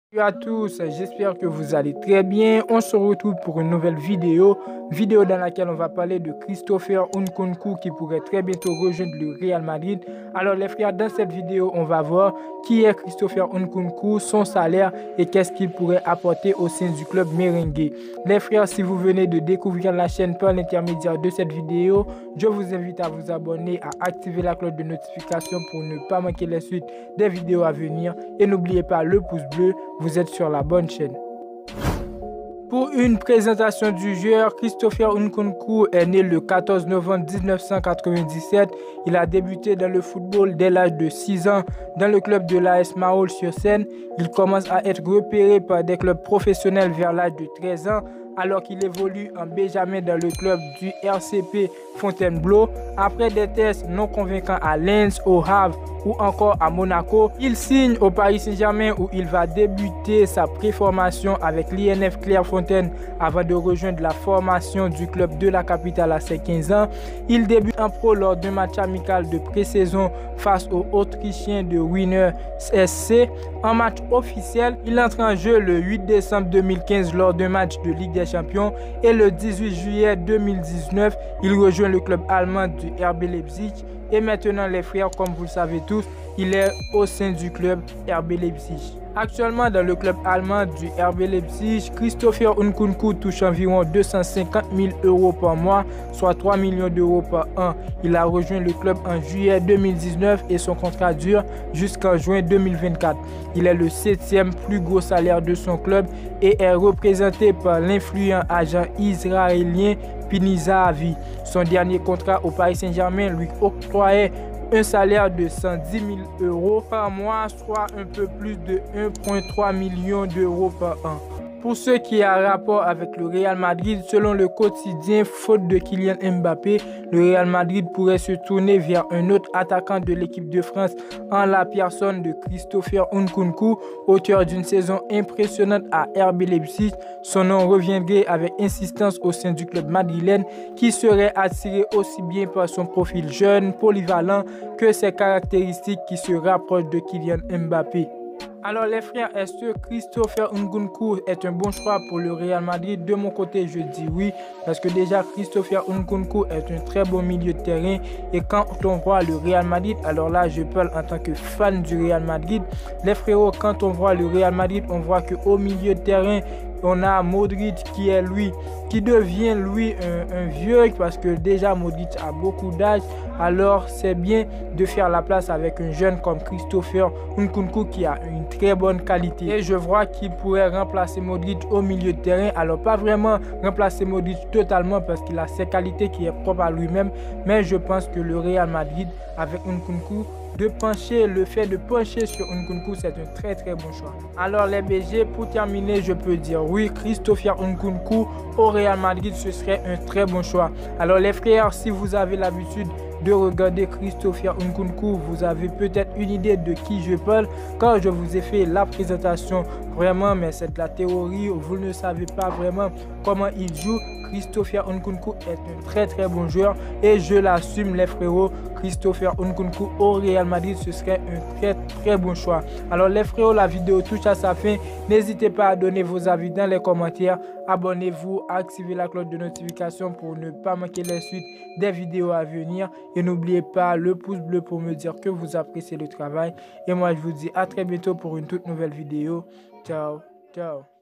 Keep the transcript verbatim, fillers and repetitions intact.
Salut à tous, j'espère que vous allez très bien. On se retrouve pour une nouvelle vidéo, vidéo dans laquelle on va parler de Christopher Nkunku qui pourrait très bientôt rejoindre le Real Madrid. Alors les frères, dans cette vidéo, on va voir qui est Christopher Nkunku, son salaire et qu'est-ce qu'il pourrait apporter au sein du club merengue. Les frères, si vous venez de découvrir la chaîne par l'intermédiaire de cette vidéo, je vous invite à vous abonner, à activer la cloche de notification pour ne pas manquer les suites des vidéos à venir. Et n'oubliez pas le pouce bleu, vous êtes sur la bonne chaîne. Pour une présentation du joueur, Christopher Nkunku est né le quatorze novembre mille neuf cent quatre-vingt-dix-sept. Il a débuté dans le football dès l'âge de six ans dans le club de l'A S Maol-sur-Seine. Il commence à être repéré par des clubs professionnels vers l'âge de treize ans, alors qu'il évolue en Benjamin dans le club du R C P Fontainebleau. Après des tests non convaincants à Lens, au Havre ou encore à Monaco, il signe au Paris Saint-Germain où il va débuter sa préformation avec l'I N F Clairefontaine avant de rejoindre la formation du club de la capitale à ses quinze ans. Il débute en pro lors d'un match amical de pré-saison face aux Autrichiens de Wiener S C. En match officiel, il entre en jeu le huit décembre deux mille quinze lors d'un match de Ligue des Champions et le dix-huit juillet deux mille dix-neuf, il rejoint le club allemand du R B Leipzig. Et maintenant les frères, comme vous le savez tous, il est au sein du club R B Leipzig. Actuellement dans le club allemand du R B Leipzig, Christopher Nkunku touche environ deux cent cinquante mille euros par mois, soit trois millions d'euros par an. Il a rejoint le club en juillet deux mille dix-neuf et son contrat dure jusqu'en juin deux mille vingt-quatre. Il est le septième plus gros salaire de son club et est représenté par l'influent agent israélien Piniza Avi. Son dernier contrat au Paris Saint-Germain lui octroyait un salaire de cent dix mille euros par mois, soit un peu plus de un virgule trois million d'euros par an. Pour ce qui a rapport avec le Real Madrid, selon le quotidien, faute de Kylian Mbappé, le Real Madrid pourrait se tourner vers un autre attaquant de l'équipe de France en la personne de Christopher Nkunku, auteur d'une saison impressionnante à R B Leipzig. Son nom reviendrait avec insistance au sein du club madrilène qui serait attiré aussi bien par son profil jeune, polyvalent que ses caractéristiques qui se rapprochent de Kylian Mbappé. Alors les frères, est-ce que Christopher Nkunku est un bon choix pour le Real Madrid? De mon côté, je dis oui, parce que déjà Christopher Nkunku est un très bon milieu de terrain et quand on voit le Real Madrid, alors là je parle en tant que fan du Real Madrid, les frérots, quand on voit le Real Madrid, on voit qu'au milieu de terrain, on a Modric qui est lui, qui devient lui un, un vieux parce que déjà Modric a beaucoup d'âge. Alors c'est bien de faire la place avec un jeune comme Christopher Nkunku qui a une très bonne qualité. Et je vois qu'il pourrait remplacer Modric au milieu de terrain. Alors pas vraiment remplacer Modric totalement parce qu'il a ses qualités qui est propre à lui-même. Mais je pense que le Real Madrid avec Nkunku, de pencher, le fait de pencher sur Nkunku, c'est un très très bon choix. Alors les B G, pour terminer, je peux dire oui, Christopher Nkunku au Real Madrid, ce serait un très bon choix. Alors les frères, si vous avez l'habitude de regarder Christopher Nkunku, vous avez peut-être une idée de qui je parle quand je vous ai fait la présentation. Vraiment, mais c'est de la théorie, vous ne savez pas vraiment comment il joue. Christopher Nkunku est un très très bon joueur et je l'assume les frérots, Christopher Nkunku au Real Madrid, ce serait un très très bon choix. Alors les frérots, la vidéo touche à sa fin, n'hésitez pas à donner vos avis dans les commentaires, abonnez-vous, activez la cloche de notification pour ne pas manquer les suites des vidéos à venir et n'oubliez pas le pouce bleu pour me dire que vous appréciez le travail et moi je vous dis à très bientôt pour une toute nouvelle vidéo. Ciao, ciao.